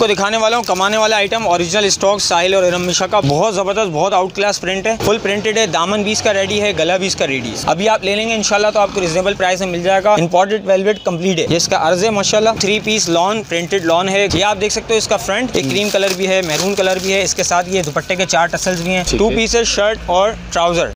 आपको दिखाने वाला हूँ कमाने वाला आइटम, ओरिजिनल स्टॉक साहिल और इरम का बहुत ज़बरदस्त, बहुत आउट क्लास प्रिंट है, फुल प्रिंटेड है, दामन भी इसका रेडी है, गला भी इसका रेडी है। अभी आप ले लेंगे इंशाल्लाह तो आपको रिजनेबल प्राइस में मिल जाएगा। इंपोर्टेड वेलवेट कंप्लीट है, जिसका अर्ज है माशाल्लाह। 3 पीस लॉन, प्रिंटेड लॉन है। ये आप देख सकते हो, इसका फ्रंट एक क्रीम कलर भी है, मैरून कलर भी है, इसके साथ ये दुपट्टे के 4 टसल्स भी हैं। 2 पीसेस शर्ट और ट्राउजर।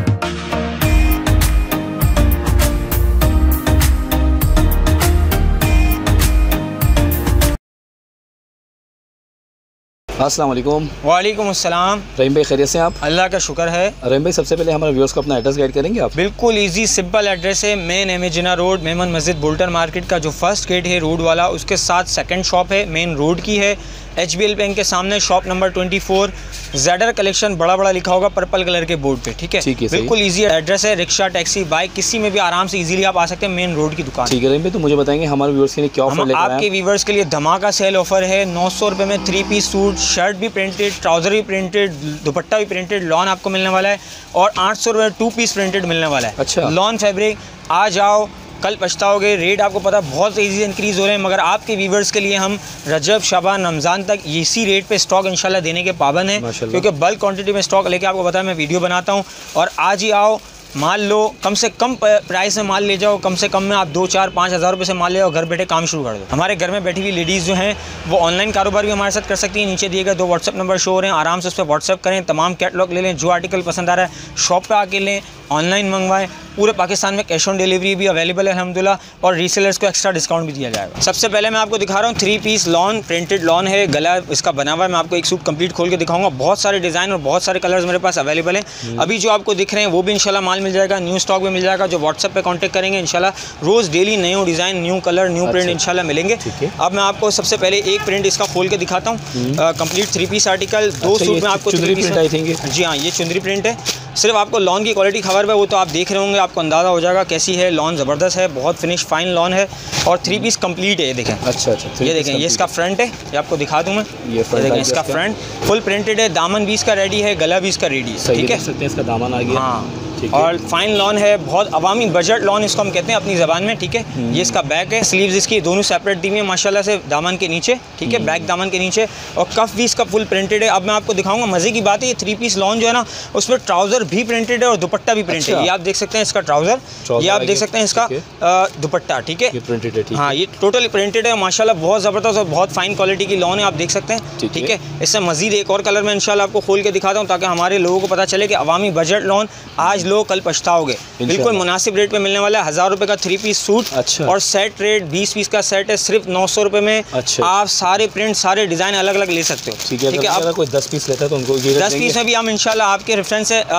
अस्सलाम वालेकुम। वालेकुम अस्सलाम। रहीम भाई खैरियत से आप? अल्लाह का शुक्र है। रहीम भाई सबसे पहले हमारे व्यूअर्स को अपना एड्रेस गाइड करेंगे आप? बिल्कुल इजी सिंपल एड्रेस है। मेन एमेजिना road, Memon Masjid, Bolton market का जो फर्स्ट गेट है रोड वाला, उसके साथ सेकंड शॉप है, मेन रोड की है। HBL बैंक के सामने शॉप नंबर 24। ज़ेडर कलेक्शन बड़ा बड़ा लिखा होगा पर्पल कलर के बोर्ड पे, ठीक है? बिल्कुल इजी एड्रेस है। रिक्शा, टैक्सी, बाइक किसी में भी आराम से इजीली आप आ सकते हैं। मेन रोड की दुकान। ठीक है रहीम भाई, तो मुझे बताएंगे हमारे व्यूअर्स के लिए क्या ऑफर लेकर आए हैं? आपके व्यूअर्स के लिए धमाका सेल ऑफर है। 900 रुपये में 3 पीस सूट, शर्ट भी प्रिंटेड, ट्राउजर भी प्रिंटेड, दुपट्टा भी प्रिंटेड, लॉन आपको मिलने वाला है। और 800 रुपये 2 पीस प्रिंटेड मिलने वाला है। अच्छा, लॉन फैब्रिक। आ जाओ, कल पछताओगे। रेट आपको पता बहुत तेज़ी से इंक्रीज़ हो रहे हैं, मगर आपके व्यूवर्स के लिए हम रजब, शबान, रमज़ान तक इसी रेट पे स्टॉक इंशाल्लाह देने के पाबंद हैं, क्योंकि बल्क क्वांटिटी में स्टॉक लेके आपको पता है मैं वीडियो बनाता हूँ। और आज ही आओ, माल लो, कम से कम प्राइस में माल ले जाओ, कम से कम में आप 2, 4, 5 हज़ार रुपये से माल ले जाओ, घर बैठे काम शुरू कर दो। हमारे घर में बैठी हुई लेडीज़ जो हैं वो ऑनलाइन कारोबार भी हमारे साथ कर सकती हैं। नीचे दिए गए 2 व्हाट्सअप नंबर शो हो रहे हैं, आराम से उस पर व्हाट्सअप करें, तमाम कैटलॉग ले लें, जो आर्टिकल पसंद आ रहा है शॉप पर आके लें, ऑनलाइन मंगवाएं। पूरे पाकिस्तान में कैश ऑन डिलीवरी भी अवेलेबल है अल्हम्दुलिल्लाह, और रीसेलर्स को एक्स्ट्रा डिस्काउंट भी दिया जाएगा। सबसे पहले मैं आपको दिखा रहा हूँ 3 पीस लॉन, प्रिंटेड लॉन है, गला इसका बना हुआ है। मैं आपको एक सूट कंप्लीट खोल के दिखाऊंगा। बहुत सारे डिज़ाइन और बहुत सारे कलर्स मेरे पास अवेलेबल हैं। अभी जो आपको दिख रहे हैं वो भी इंशाल्लाह माल मिल जाएगा, न्यू स्टॉक भी मिल जाएगा। जो व्हाट्सएप पे कांटेक्ट करेंगे इंशाल्लाह रोज़ daily new design, new colour, new print इंशाल्लाह मिलेंगे। अब मैं आपको सबसे पहले एक प्रिंट इसका खोल के दिखाता हूँ। कंप्लीट 3 पीस आर्टिकल, 2 सूट में आपको 3 पीस। जी हाँ, ये चुंदरी प्रिंट है। सिर्फ आपको लॉन की क्वालिटी खबर है, वो तो आप देख रहे होंगे, आपको अंदाज़ा हो जाएगा कैसी है। लॉन ज़बरदस्त है, बहुत फिनिश फाइन लॉन है, और 3 पीस कंप्लीट है। ये देखें। अच्छा, ये देखें, ये इसका फ्रंट है, ये आपको दिखा दूँ मैं। ये देखें, इसका फ्रंट फुल प्रिंटेड है, दामन भी इसका रेडी है, गला भी इसका रेडी है, ठीक है? इसका दामन आ गया। हाँ, और फाइन लॉन है, बहुत अवामी बजट लॉन इसको हम कहते हैं अपनी ज़बान में, ठीक है? ये इसका बैक है, स्लीव्स इसकी दोनों सेपरेट दी हुई है माशाल्लाह से दामन के नीचे, ठीक है? बैक दामन के नीचे, और कफ भी इसका फुल प्रिंटेड है। अब मैं आपको दिखाऊंगा, मज़े की बात है, ये 3 पीस लॉन जो है ना, उसमें ट्राउज़र भी प्रिंटेड है और दुपट्टा भी प्रिंटेड है। ये आप देख सकते हैं इसका ट्राउज़र, ये आप देख सकते हैं इसका दुपट्टा, ठीक है? प्रिंटेड है। हाँ, ये टोटली प्रिंटेड है माशाल्लाह, बहुत ज़बरदस्त और बहुत फाइन क्वालिटी की लॉन है, आप देख सकते हैं, ठीक है? इससे मज़ीद एक और कलर मैं इंशाल्लाह आपको खोल के दिखाता हूँ, ताकि हमारे लोगों को पता चले कि अवामी बजट लॉन आज लो कल पछताओगे। बिल्कुल मुनासिब रेट पे मिलने वाला है। 1000 रुपए का 3 पीस सूट। अच्छा। और सेट रेट 20 पीस का सेट है, सिर्फ 900 रुपए में। अच्छा। आप सारे प्रिंट, सारे डिजाइन अलग अलग ले सकते हो, ठीक है? आप कोई 10 पीस लेता है तो उनको 10 पीस में भी हम इंशाल्लाह आपके रेफरेंस से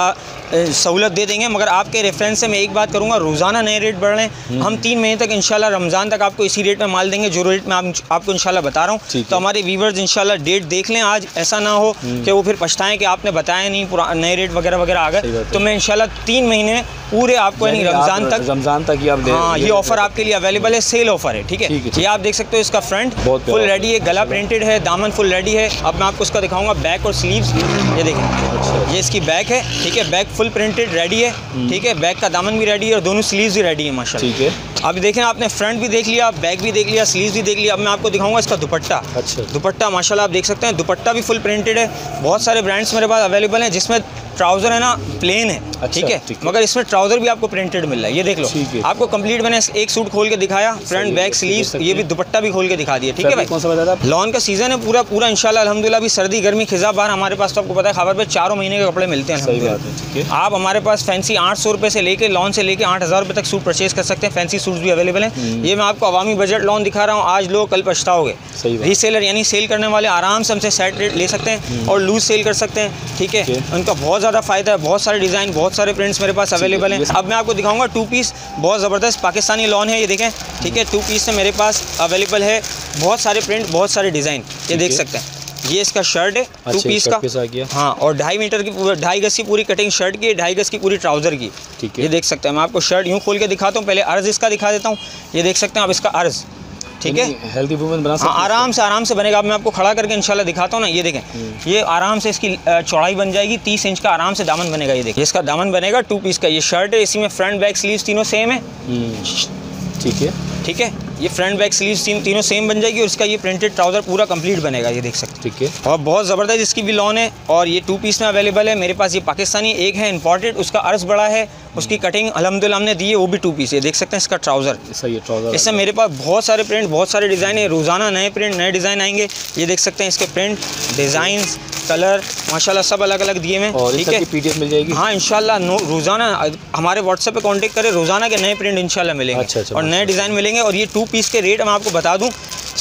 सहूलत दे देंगे, मगर आपके रेफरेंस से मैं एक बात करूँगा, रोज़ाना नए रेट बढ़ रहे हैं। हम 3 महीने तक इंशाल्लाह रमज़ान तक आपको इसी रेट में माल देंगे, जो रेट में आपको इंशाल्लाह बता रहा हूँ। तो हमारे व्यूवर्स इंशाल्लाह डेट देख लें आज, ऐसा ना हो कि वो फिर पछताएं कि आपने बताया नहीं, नए रेट वगैरह वगैरह आ गए। तो मैं इंशाल्लाह 3 महीने पूरे आपको रमज़ान तक ही आप दे। हाँ, ये ऑफर आपके लिए अवेलेबल है, सेल ऑफर है, ठीक है? ये आप देख सकते हो, इसका फ्रंट फुल रेडी है, गला प्रिंटेड है, दामन फुल रेडी है। अब मैं आपको इसका दिखाऊंगा बैक और स्लीव्स। ये देखें, ये इसकी बैक है, ठीक है? बैक फुल प्रिंटेड रेडी है, ठीक है? बैक का दामन भी रेडी है और दोनों स्लीव्स भी रेडी है माशाल्लाह, ठीक है? अब देखें, आपने फ्रंट भी देख लिया, बैक भी देख लिया, स्लीव्स भी देख लिया। अब मैं आपको दिखाऊंगा इसका दुपट्टा। अच्छा। दुपट्टा माशाल्लाह आप देख सकते हैं, दुपट्टा भी फुल प्रिंटेड है। बहुत सारे ब्रांड्स मेरे पास अवेलेबल हैं, जिसमें ट्राउज़र है ना प्लेन है, ठीक है? मगर इसमें ट्राउज़र भी आपको प्रिंटेड मिल रहा है। ये देख लो, आपको कंप्लीट मैंने एक सूट खोल के दिखाया, फ्रंट बैक स्लीव्स, ये भी दुपट्टा भी खोल के दिखा दिया, ठीक है भाई? कौन सा बताया? लॉन का सीजन है पूरा इंशाल्लाह अल्हम्दुलिल्लाह। अभी सर्दी गर्मी खिज़ा बार हमारे पास, तो आपको पता है खबर पे 4 महीने के कपड़े मिलते हैं अल्हम्दुलिल्लाह। आप हमारे पास फैंसी 800 रुपये से लेके लॉन से लेके 8000 रुपये तक सूट परचेज कर सकते हैं। फैंसी सूट्स भी अवेलेबल हैं। ये मैं आपको अवामी बजट लॉन दिखा रहा हूँ, आज लो कल पछताओगे। रीसेलर यानी सेल करने वाले आराम से हमसे सेट रेट ले सकते हैं और लूज सेल कर सकते हैं, ठीक है? उनका बहुत ज़्यादा फ़ायदा है। बहुत सारे डिज़ाइन, बहुत सारे प्रिंट्स मेरे पास अवेलेबल हैं। अब मैं आपको दिखाऊंगा 2 पीस, बहुत ज़बरदस्त पाकिस्तानी लॉन है, ये देखें, ठीक है? 2 पीस से मेरे पास अवेलेबल है, बहुत सारे प्रिंट, बहुत सारे डिज़ाइन, ये देख सकते हैं। ये इसका शर्ट है 2 पीस का, हाँ, और 2.5 मीटर की 2.5 गज की पूरी कटिंग शर्ट की, 2.5 गज की पूरी ट्राउज़र की, ठीक है? ये देख सकते हैं। मैं आपको शर्ट यूँ खोल के दिखाता हूँ, पहले अर्ज़ इसका दिखा देता हूँ। ये देख सकते हैं आप इसका अर्ज़, ठीक है? हेल्दी वुमेन बना सकते हैं। आराम से बनेगा। अब मैं आपको खड़ा करके इंशाल्लाह दिखाता हूँ ना, ये देखें, ये आराम से इसकी चौड़ाई बन जाएगी, 30 इंच का आराम से दामन बनेगा। ये देखिए, इसका दामन बनेगा 2 पीस का। ये शर्ट है, इसी में फ्रंट बैक स्लीव्स तीनों सेम है, ठीक है? ठीक है। ये फ्रंट बैक स्लीव्स तीनों सेम बन जाएगी और इसका ये प्रिंटेड ट्राउज़र पूरा कंप्लीट बनेगा, ये देख सकते हैं। ठीक है। और बहुत ज़बरदस्त इसकी भी लॉन है और ये 2 पीस में अवेलेबल है मेरे पास। ये पाकिस्तानी एक है इंपॉर्टेड, उसका अर्ज बड़ा है, उसकी कटिंग अल्हम्दुलिल्लाह हमने दी है, वो भी 2 पीस है, देख सकते हैं। इसका ट्राउज़र सही है, ट्राउज़र इससे मेरे पास बहुत सारे प्रिंट, बहुत सारे डिज़ाइन है। रोज़ाना नए प्रिंट, नए डिज़ाइन आएंगे, ये देख सकते हैं। इसके प्रिंट, डिज़ाइन, कलर माशाल्लाह सब अलग अलग दिए हैं। और ठीक है, पीडीएफ मिल जाएगी। हाँ इंशाल्लाह, रोज़ाना हमारे व्हाट्सएप पे कांटेक्ट करें, रोज़ाना के नए प्रिंट इंशाल्लाह मिलेंगे। अच्छा, और नए डिज़ाइन मिलेंगे। और ये 2 पीस के रेट मैं आपको बता दूँ,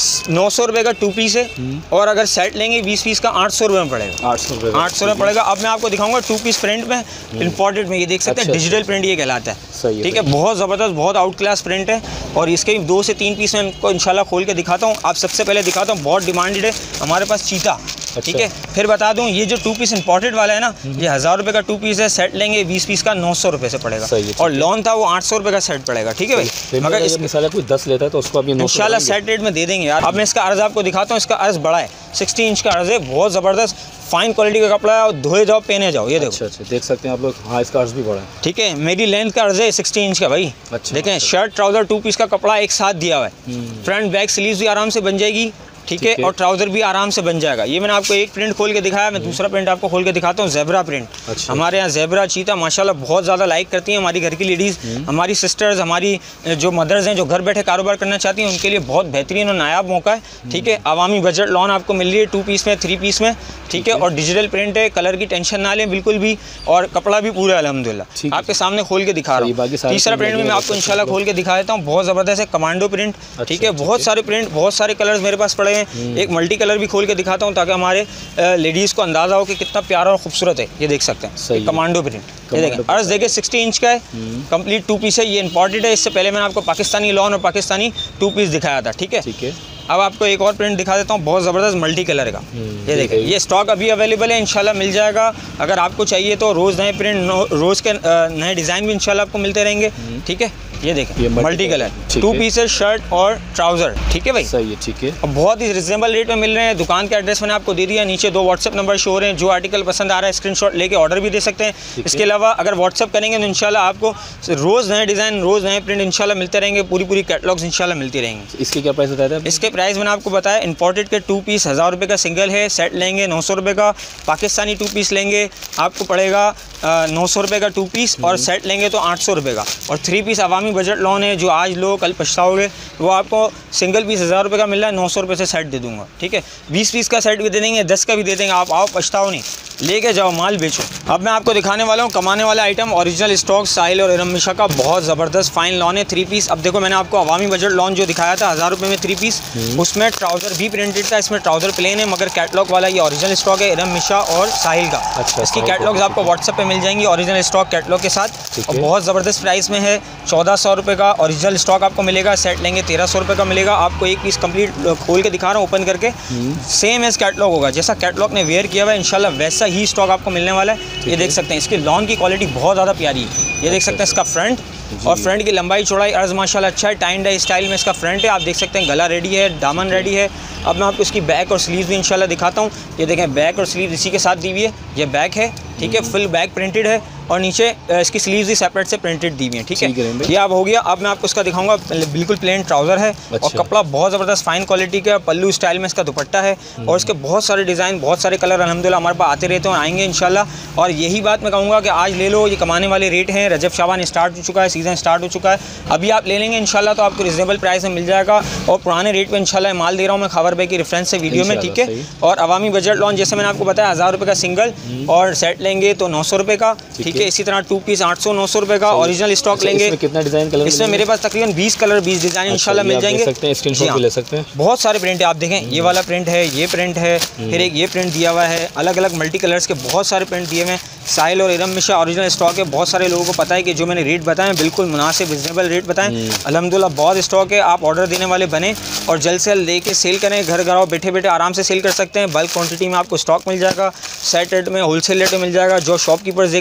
900 रुपये का 2 पीस है और अगर सेट लेंगे 20 पीस का 800 रुपये में पड़ेगा। 800 रुपये पड़ेगा। अब मैं आपको दिखाऊंगा 2 पीस प्रिंट में, इंपॉर्टेड में, ये देख सकते हैं। डिजिटल प्रिंट ये कहलाता है, ठीक है। बहुत ज़बरदस्त, बहुत आउट क्लास प्रिंट है। और इसके 2 से 3 पीस मैं इनको इंशाल्लाह खोल के दिखाता हूँ। आप सबसे पहले दिखाता हूँ, बहुत डिमांडेड है हमारे पास चीता, ठीक है। फिर बता दूं, ये जो 2 पीस इंपॉर्टेड वाला है ना, ये 1000 रुपये का 2 पीस है। सेट लेंगे 20 पीस का 900 रुपये से पड़ेगा। और लॉन था वो 800 रुपये का सेट पड़ेगा, ठीक है भाई। मगर इस मिसाल कोई 10 लेता है तो उसको आप इंशाल्लाह सेट रेट में दे देंगे यार। अब मैं इसका अर्ज आपको दिखाता हूँ। इसका अर्ज बड़ा है, 60 इंच का अर्ज है, बहुत ज़बरदस्त फाइन क्वालिटी का कपड़ा है और धोए जाओ पहने जाओ, ये देखो। अच्छा, देख सकते हैं आप लोग। हाँ, इसका अर्ज भी बड़ा है, ठीक है। मेरी लेंथ का अर्ज है 60 इंच का भाई। देखें, शर्ट ट्राउज़र 2 पीस का कपड़ा एक साथ दिया हुआ है। फ्रंट बैक स्लीव्स भी आराम से बन जाएगी, ठीक है। और ट्राउज़र भी आराम से बन जाएगा। ये मैंने आपको एक प्रिंट खोल के दिखाया, मैं दूसरा प्रिंट आपको खोल के दिखाता हूँ। Zebra print. हमारे यहाँ ज़ेब्रा, चीता माशाल्लाह बहुत ज़्यादा लाइक करती हैं हमारी घर की लेडीज़, हमारी सिस्टर्स, हमारी जो मदर्स हैं जो घर बैठे कारोबार करना चाहती हैं, उनके लिए बहुत बेहतरीन और नायाब मौका है, ठीक है। अवामी बजट लॉन आपको मिल रही है 2 पीस में, 3 पीस में, ठीक है। और डिजिटल प्रिंट है, कलर की टेंशन ना लें बिल्कुल भी। और कपड़ा भी पूरा अल्हम्दुलिल्लाह आपके सामने खोल के दिखा रहा हूँ। तीसरा प्रिंट में मैं आपको इंशाल्लाह खोल के दिखा देता हूँ, बहुत ज़बरदस्त है, कमांडो प्रिंट, ठीक है। बहुत सारे प्रिंट, बहुत सारे कलर्स मेरे पास पड़े हैं। एक मल्टी कलर भी खोल के दिखाता हूँ ताकि हमारे लेडीज़ को अंदाज़ा हो कि कितना प्यारा और खूबसूरत है, ये देख सकते हैं। कमांडो प्रिंट, ये देखें। अर्ज देखिए 60 इंच का है, कंप्लीट 2 पीस है, ये इंपॉर्टेड है। इससे पहले मैंने आपको पाकिस्तानी लॉन और पाकिस्तानी 2 पीस दिखाया था, ठीक है। अब आपको एक और प्रिंट दिखा देता हूँ, बहुत ज़बरदस्त मल्टी कलर का, ये देखिए। ये स्टॉक अभी अवेलेबल है, इंशाल्लाह मिल जाएगा। अगर आपको चाहिए तो रोज़ नए प्रिंट, रोज़ के नए डिज़ाइन भी इंशाल्लाह आपको मिलते रहेंगे, ठीक है। ये देखें, मल्टी कलर 2 पीसेस शर्ट और ट्राउज़र, ठीक है भाई। सही है, ठीक है। अब बहुत ही रिजनेबल रेट में मिल रहे हैं। दुकान का एड्रेस मैंने आपको दे दिया, नीचे 2 व्हाट्सएप नंबर शो हो रहे हैं। जो आर्टिकल पसंद आ रहा है स्क्रीनशॉट लेके ऑर्डर भी दे सकते हैं। इसके अलावा अगर व्हाट्सएप करेंगे तो इंशाल्लाह आपको रोज़ नए डिज़ाइन, रोज़ नए प्रिंट इंशाल्लाह मिलते रहेंगे। पूरी कैटलॉग्स इंशाल्लाह मिलती रहेंगी। इसके क्या प्राइस बताया था? इसके प्राइस मैंने आपको बताया, इंपॉर्टेड के 2 पीस 1000 रुपये का सिंगल है, सेट लेंगे 900 रुपये का। पाकिस्तानी 2 पीस लेंगे आपको पड़ेगा 900 रुपये का 2 पीस, और सेट लेंगे तो 800 रुपये का। और 3 पीस अवामी बजट लॉन है, जो आज लो कल पछताओगे, वो आपको सिंगल पीस 1000 रुपये का मिल रहा है, 900 रुपये से सेट दे दूंगा, ठीक है। 20 पीस का सेट भी दे देंगे, 10 का भी दे देंगे। आप आओ, पछताओ नहीं, लेके जाओ, माल बेचो। अब मैं आपको दिखाने वाला हूँ कमाने वाला आइटम, ओरिजिनल स्टॉक साहिल और इरम मिशा का बहुत ज़बरदस्त फाइन लॉन है 3 पीस। अब देखो, मैंने आपको अवामी बजट लॉन जो दिखाया था 1000 रुपये में 3 पीस, उसमें ट्राउज़र भी प्रिंटेड था, इसमें ट्राउज़र प्लेन है, मगर कैटलॉग वाला ये ओरिजिनल स्टॉक है इरम मिशा और साहिल का। इसकी कैटलॉग्स आपको व्हाट्सएप पे मिल जाएंगी, ओरिजिनल स्टॉक कैटलॉग के साथ, और बहुत ज़बरदस्त प्राइस में है। 1400 रुपये का ओरिजिनल स्टॉक आपको मिलेगा, सेट लेंगे 1300 रुपये का मिलेगा। आपको एक पीस कंप्लीट खोल के दिखा रहा हूँ, ओपन करके, सेम एज कैटलॉग होगा, जैसा कैटलॉग ने वेयर किया हुआ है इंशाल्लाह वैसा ही स्टॉक आपको मिलने वाला है। ये देख सकते हैं, इसकी लॉन की क्वालिटी बहुत ज़्यादा प्यारी है। ये देख सकते हैं इसका फ्रंट, और फ्रंट की लंबाई चौड़ाई अर्ज माशाल्लाह अच्छा है। टाइन डाई स्टाइल में इसका फ्रंट है, आप देख सकते हैं। गला रेडी है, दामन रेडी है। अब मैं आपको इसकी बैक और स्लीव भी इंशाल्लाह दिखाता हूँ। ये देखें, बैक और स्लीव इसी के साथ दी हुई है। ये बैक है, ठीक है, फुल बैक प्रिंटेड है, और नीचे इसकी स्लीव्स भी सेपरेट से प्रिंटेड दी हुई है, ठीक है। ये अब हो गया। अब मैं आपको इसका दिखाऊंगा, बिल्कुल प्लेन ट्राउज़र है, और कपड़ा बहुत ज़बरदस्त फाइन क्वालिटी का, पल्लू स्टाइल में इसका दुपट्टा है, और इसके बहुत सारे डिज़ाइन, बहुत सारे कलर अल्हम्दुलिल्लाह हमारे पास आते रहते हैं, आएंगे इंशाल्लाह। और यही बात मैं कहूँगा कि आज ले लो, ये कमाने वाले रेट हैं। रजब शाबान स्टार्ट हो चुका है, सीज़न स्टार्ट हो चुका है, अभी आप ले लेंगे इंशाल्लाह तो आपको रिजनेबल प्राइस में मिल जाएगा, और पुराने रेट पर इंशाल्लाह माल दे रहा हूँ मैं खबर भाई की रेफरेंस से वीडियो में, ठीक है। और अवामी बजट लॉन जैसे मैंने आपको बताया 1000 रुपये का सिंगल, और सेट लेंगे तो 900 रुपये का, ठीक है। इसी तरह 2 पीस 800-900 रुपये का ओरिजिनल स्टॉक लेंगे। इसमें कितना डिज़ाइन कलर? इसमें मेरे पास तकरीबन 20 कलर, 20 डिज़ाइन इंशाल्लाह मिल जाएंगे। स्क्रीनशॉट भी ले सकते हैं। बहुत सारे प्रिंट है, आप देखें, ये वाला प्रिंट है, ये प्रिंट है, फिर एक ये प्रिंट दिया हुआ है, अलग अलग मल्टी कलर्स के बहुत सारे प्रिंट दिए हुए हैं। साहिल और इरम मिशा ओरिजिनल स्टॉक है। बहुत सारे लोगों को पता है कि जो मैंने रेट बताए बिल्कुल मुनासिब रिजनेबल रेट बताएं। अल्हम्दुलिल्लाह बहुत स्टॉक है, आप ऑर्डर देने वाले बने और जल्द से जल्द लेके सेल करें। घर आओ, बैठे बैठे आराम से सेल कर सकते हैं। बल्क क्वांटिटी में आपको स्टॉक मिल जाएगा, सेट रेट में, होलसेल रेट में मिल जाएगा। जो शॉपकीपर्स देख रहे हो हमारे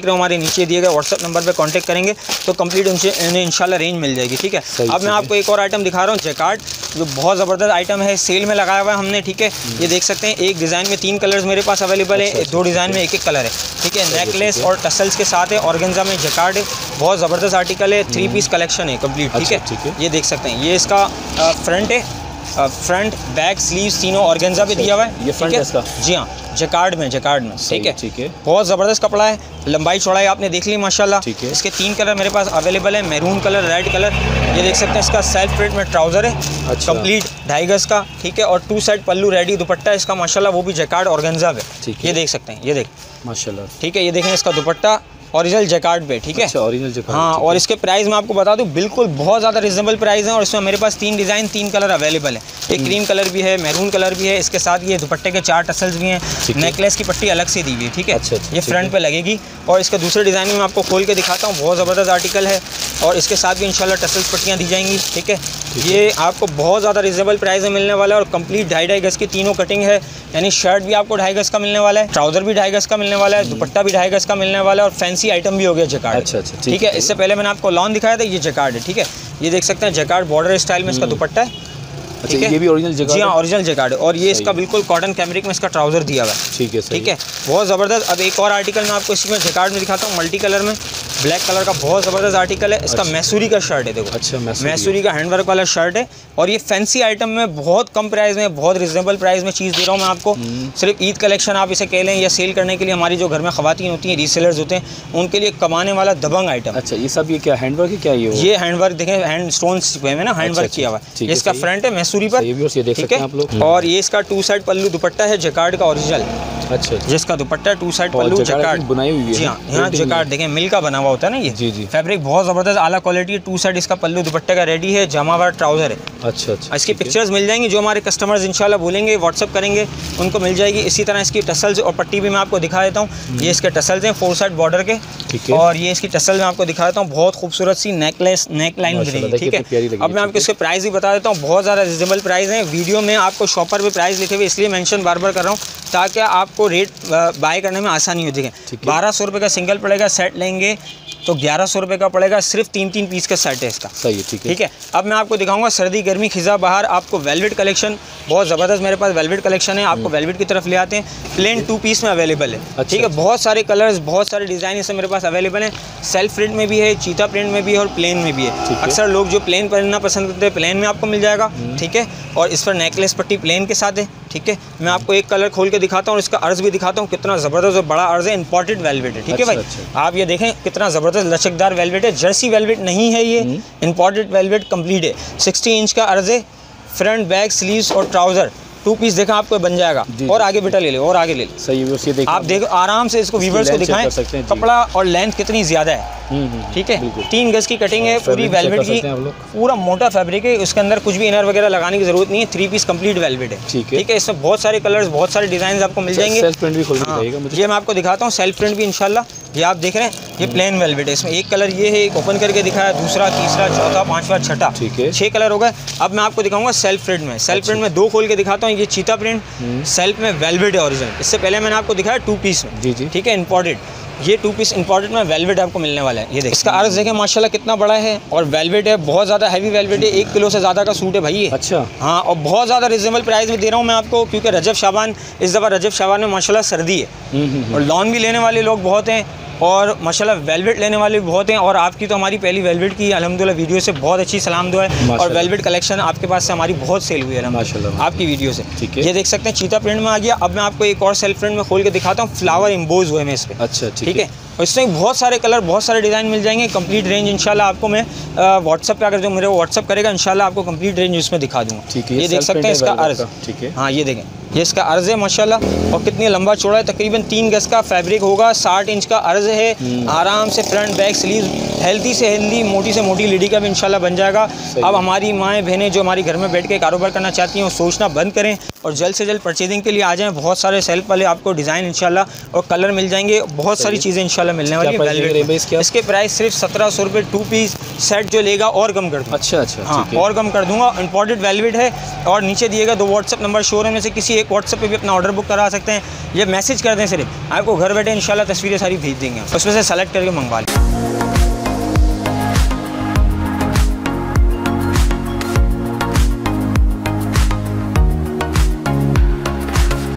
नीचे दिए गए व्हाट्सअप नंबर पे कांटेक्ट करेंगे तो कंप्लीट उन्हें इंशाल्लाह रेंज मिल जाएगी। ठीक है, अब मैं आपको एक और आइटम दिखा रहा हूँ, जैकार्ड, जो बहुत ज़बरदस्त आइटम है, सेल में लगाया हुआ है हमने। ठीक है, ये देख सकते हैं, एक डिज़ाइन में 3 कलर्स मेरे पास अवेलेबल है, 2 डिज़ाइन में 1 कलर है। ठीक है, नेकलेस और टसल्स के साथ है, ऑर्गेन्जा में जैकार्ड है, बहुत ज़बरदस्त आर्टिकल है, 3 पीस कलेक्शन है कंप्लीट। ठीक है, ये देख सकते हैं, ये इसका फ्रंट है, फ्रंट बैक स्लीव्स तीनों ऑर्गेन्जा पे दिया हुआ है। ये फ्रंट है इसका? जी हाँ, जैकार्ड में। ठीक है, ठीक है, बहुत ज़बरदस्त कपड़ा है, लंबाई चौड़ाई आपने देख ली माशाल्लाह। ठीक है, इसके 3 कलर मेरे पास अवेलेबल है, मैरून कलर, रेड कलर। ये देख सकते हैं, इसका सेल्फ प्रिंट में ट्राउज़र है, अच्छा, कंप्लीट 2.5 गज का। ठीक है, और 2 साइड पल्लू रेडी, दुपट्टा इसका माशाल्लाह वो भी जैकार्ड ऑर्गेन्जा पे। ये देख सकते हैं, ये देख माशाल्लाह। ठीक है, ये देखें इसका दुपट्टा ओरिजिनल जैकार्ड पे। ठीक है, अच्छा, ओरिजिनल जैकार्ड। हाँ, और इसके प्राइस मैं आपको बता दूं, बिल्कुल बहुत ज़्यादा रिजनेबल प्राइस है। और इसमें मेरे पास 3 डिज़ाइन 3 कलर अवेलेबल है, एक क्रीम कलर भी है, मैरून कलर भी है, इसके साथ ये दुपट्टे के 4 टसल्स भी हैं, नेकलेस की पट्टी अलग से दी हुई है। ठीक है, अच्छा, ये फ्रंट पे लगेगी। और इसका दूसरे डिज़ाइन में मैं आपको खोल के दिखाता हूँ, बहुत ज़बरदस्त आर्टिकल है, और इसके साथ भी इंशाल्लाह टसल्स पट्टियाँ दी जाएंगी। ठीक है, ये आपको बहुत ज़्यादा रिजनेबल प्राइस में मिलने वाला है, और कंप्लीट 2.5 गज की तीनों कटिंग है, यानी शर्ट भी आपको 2.5 गज का मिलने वाला है, ट्राउज़र भी 2.5 गज का मिलने वाला है, दुपट्टा भी 2.5 गज का मिलने वाला है, और फैंसी आइटम भी हो गया जैकार्ड। अच्छा, ठीक है, इससे पहले मैंने आपको लॉन दिखाया था, ये जैकार्ड है। ठीक है, ये देख सकते हैं, जैकार्ड बॉर्डर स्टाइल में इसका दुपट्टा है। ठीक है, ये भी ओरिजिनल जैकार्ड? जी हाँ, ओरिजिनल जैकार्ड, और ये इसका बिल्कुल कॉटन कैमरिक में इसका ट्राउज़र दिया हुआ है। ठीक है, ठीक है, बहुत ज़बरदस्त। अब एक और आर्टिकल मैं आपको इसी में जैकार्ड में दिखाता हूँ, मल्टी कलर में, ब्लैक कलर का बहुत ज़बरदस्त आर्टिकल है। इसका मैसूरी का शर्ट है, देखो। अच्छा, मैसूरी का हैंडवर्क वाला शर्ट है, और ये फैंसी आइटम में बहुत कम प्राइस में, बहुत रिजनेबल प्राइस में चीज़ दे रहा हूँ मैं आपको। सिर्फ ईद कलेक्शन आप इसे कह लें, या सेल करने के लिए हमारी जो घर में ख़वातीन होती हैं, रीसेलर्स होते हैं, उनके लिए कमाने वाला दबंग आइटम। अच्छा, ये सब ये क्या हैंडवर्क है? क्या ये हैंडवर्क देखें, हैंड स्टोन्स पे में ना हैंडवर्क किया हुआ है। इसका फ्रंट है मैसूरी पर, ठीक है, आप लोग। और ये इसका 2 साइड पल्लू दुपट्टा है जैकार्ड का ओरिजिनल। अच्छा, जिसका दुपट्टा 2 साइड पल्लू जैकार्ड बनाई हुई है। जी हाँ, यहाँ जैकार्ड देखें, मिल का बना हुआ होता है ना ये। जी जी, फैब्रिक बहुत ज़बरदस्त आला क्वालिटी है, 2 साइड इसका पल्लू दुपट्टे का रेडी है, जमावार ट्राउज़र है। अच्छा अच्छा, इसकी पिक्चर्स मिल जाएंगी, जो हमारे कस्टमर्स इंशाल्लाह बोलेंगे व्हाट्सअप करेंगे उनको मिल जाएगी। इसी तरह इसकी टसल्स और पट्टी भी मैं आपको दिखा देता हूँ। ये इसके टसल्स हैं 4 साइड बॉर्डर के, ठीक है, और ये इसकी टसल मैं आपको दिखा देता हूँ, बहुत खूबसूरत सी नेकलेस नेक लाइन बनेगी। ठीक है, अब मैं आपको इसके प्राइस भी बता देता हूँ, बहुत ज़्यादा रिजनेबल प्राइस है। वीडियो में आपको शॉपर पे प्राइस लिखे हुए इसलिए मेंशन बार बार कर रहा हूँ, ताकि आपको रेट बाय करने में आसानी हो। देखें, 1200 रुपये का सिंगल पड़ेगा, सेट लेंगे तो 1100 रुपये का पड़ेगा, सिर्फ 3-3 पीस का सेट है इसका। सही है, ठीक है। अब मैं आपको दिखाऊंगा सर्दी गर्मी खिजा बाहर, आपको वेलवेट कलेक्शन बहुत ज़बरदस्त मेरे पास वेलवेट कलेक्शन है, आपको वेलवेट की तरफ ले आते हैं। प्लेन 2 पीस में अवेलेबल है। ठीक है, बहुत सारे कलर्स, बहुत सारे डिज़ाइन इसमें मेरे पास अवेलेबल हैं। सेल्फ प्रिंट में भी है, चीता प्रिंट में भी है, और प्लेन में भी है। अक्सर लोग जो प्लेन पहनना पसंद करते हैं, प्लेन में आपको मिल जाएगा। ठीक है, और इस पर नेकलेस पट्टी प्लेन के साथ है। ठीक है, मैं आपको एक कलर खोल के दिखाता हूँ, इसका अर्ज भी दिखाता हूँ, कितना ज़बरदस्त और बड़ा अर्ज है, इंपोर्टेड वेलवेट है। ठीक है भाई, आप ये देखें कितना ज़बरदस्त लचकदार वेलवेट है, जर्सी वेलवेट नहीं है ये, इंपोर्टेड वेलवेट कंप्लीट है। 60 इंच का अर्ज है, फ्रंट बैक स्लीव्स और ट्राउज़र 2 पीस देखा आपको बन जाएगा। और आगे बेटा ले लो, और आगे ले लो। सही है, आप देखो आराम से इसको व्यूअर्स को दिखाएं, कपड़ा और लेंथ कितनी ज़्यादा है। ठीक है, 3 गज की कटिंग है, पूरी वेलवेट की, पूरा मोटा फैब्रिक है, उसके अंदर कुछ भी इनर वगैरह लगाने की जरूरत नहीं है, 3 पीस कंप्लीट वेलवेट है। ठीक है, इसमें बहुत सारे कलर्स, बहुत सारे डिजाइन आपको मिल जाएंगे। सेल्फ प्रिंट भी खोल के दिखाइएगा मुझे। ये मैं आपको दिखाता हूँ, सेल्फ प्रिंट भी इंशाल्लाह। ये आप देख रहे हैं, ये प्लेन वेलवेट है, इसमें एक कलर ये है, एक ओपन करके दिखाया, दूसरा, तीसरा, चौथा, 5वां, 6ठा। ठीक है, 6 कलर हो गए। अब मैं आपको दिखाऊंगा सेल्फ प्रिंट में। सेल्फ प्रिंट में 2 खोल के दिखाता हूँ, ये चीता प्रिंट सेल्फ में वेलवेट है ओरिजिनल। इससे पहले मैंने आपको दिखाया 2 पीस में। जी जी, ठीक है, इंपोर्टेड। ये 2 पीस इंपोर्टेड में वेलवेट आपको मिलने वाला है। ये देखिए, इसका अर्ज देखें माशाल्लाह कितना बड़ा है, और वेलवेट है, बहुत ज़्यादा हैवी वेलवेट है, 1 किलो से ज़्यादा का सूट है भाई ये। अच्छा, हाँ, और बहुत ज़्यादा रिजनेबल प्राइस में दे रहा हूँ मैं आपको, क्योंकि रजब शाबान, इस दफ़ा रजब शाबान में माशाल्लाह सर्दी है, और लॉन भी लेने वाले लोग बहुत हैं, और माशाल्लाह वेलवेट लेने वाले भी बहुत हैं। और आपकी तो हमारी पहली वेलवेट की अल्हम्दुलिल्लाह वीडियो से बहुत अच्छी सलाम दुआ है, और वेलवेट कलेक्शन आपके पास से हमारी बहुत सेल हुई है माशाल्लाह आपकी वीडियो से। ठीक है, ये देख सकते हैं चीता प्रिंट में आ गया। अब मैं आपको एक और सेल्फ प्रिंट में खोल के दिखाता हूँ, फ्लावर इम्बोज हुए में इस पर। अच्छा, ठीक है, और इसमें बहुत सारे कलर, बहुत सारे डिज़ाइन मिल जाएंगे। कंप्लीट रेंज इंशाल्लाह आपको मैं व्हाट्सअप पे अगर जो मेरे व्हाट्सअप करेगा इंशाल्लाह आपको कंप्लीट रेंज इसमें दिखा दूँगा। ठीक है, ये देख सकते हैं इसका अर्ज। ठीक है, हाँ, ये देखें, ये इसका अर्ज है माशाल्लाह, और कितनी लंबा चौड़ा है, तकरीबन 3 गज का फैब्रिक होगा, 60 इंच का अर्ज है। आराम से फ्रंट बैक स्लीव, हेल्दी से हेल्दी, मोटी से मोटी लेडी का भी इंशाल्लाह बन जाएगा। अब हमारी माएँ बहनें जो हमारी घर में बैठ के कारोबार करना चाहती हैं, वो सोचना बंद करें और जल्द से जल्द परचेजिंग के लिए आ जाएँ। बहुत सारे सेल्फ वाले आपको डिज़ाइन इंशाल्लाह और कलर मिल जाएंगे, बहुत सारी चीज़ें इंशाल्लाह इंशाल्लाह मिलने वाली है। इसके प्राइस सिर्फ 1700 रुपये 2 पीस सेट जो लेगा और कम कर दूँगा। अच्छा अच्छा, हाँ और कम कर दूंगा। इंपोर्टेड वेलवेट है और नीचे दिएगा 2 व्हाट्सअप नंबर शोरूम में से किसी एक व्हाट्सअप पे भी अपना ऑर्डर बुक करा सकते हैं। ये मैसेज कर दें सिर्फ, आपको घर बैठे इंशाल्लाह तस्वीरें सारी भेज देंगे, उसमें से सेलेक्ट करके मंगवा लें।